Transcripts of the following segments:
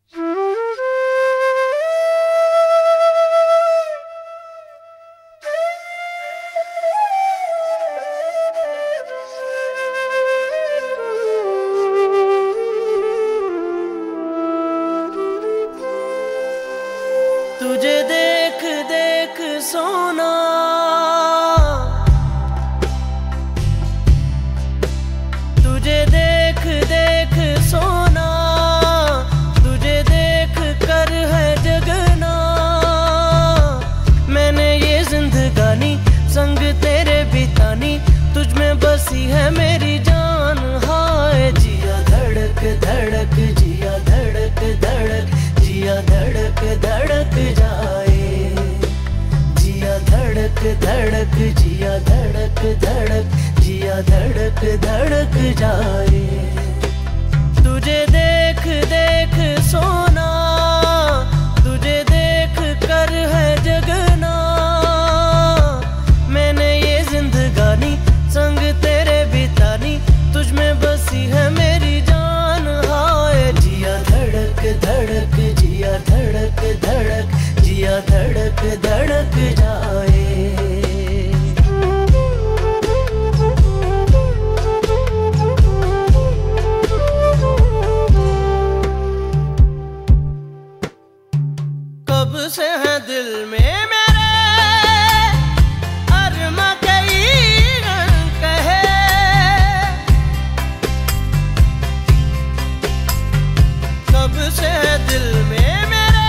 तुझे देख देख सोना, तुझे देख देख सोना, तुझे देख कर है जगना। मैंने ये जिंदगानी संग तेरे बितानी, तुझ में बसी है मेरी जान। हाय जिया धड़क धड़क, जिया धड़क धड़क, जिया धड़क धड़क जाए। जिया धड़क धड़क, जिया धड़क धड़क, जिया धड़क धड़क जाए। तुझे देख देख सोना, तुझे देख कर है जगना। मैंने ये जिंदगानी संग तेरे बितानी, तुझ में बसी है मेरी जान। हाय जिया धड़क धड़क, जिया धड़क धड़क, जिया धड़क धड़क जाए। कब से है दिल में मेरे अरमा कई रंग कहे। कब से है दिल में मेरे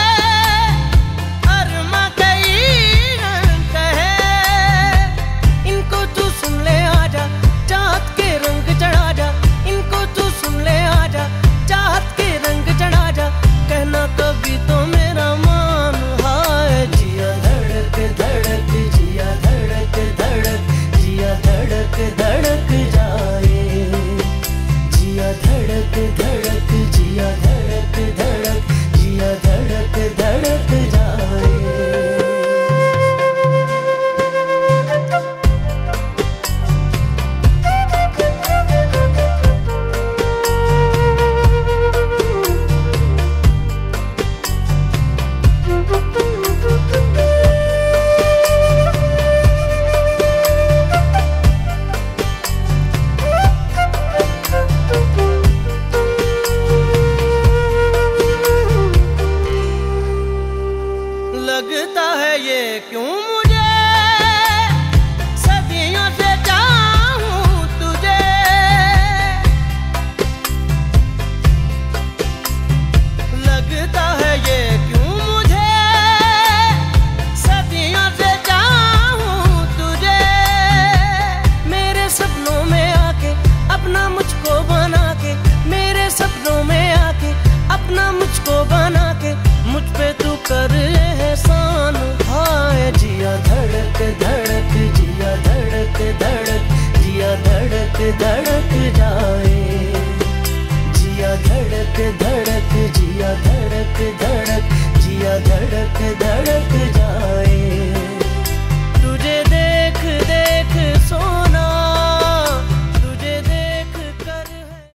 अरमा कई रंग कहे। इनको तू सुन ले आजा, चाहत के रंग चढ़ा जा। इनको तू सुन ले आजा, चाहत के रंग चढ़ा जा। कहना कभी तो मेरा मान। हाय जिया धड़क धड़क, जिया धड़क धड़क, जिया धड़क धड़क जाए। जिया धड़क धड़क, जिया धड़क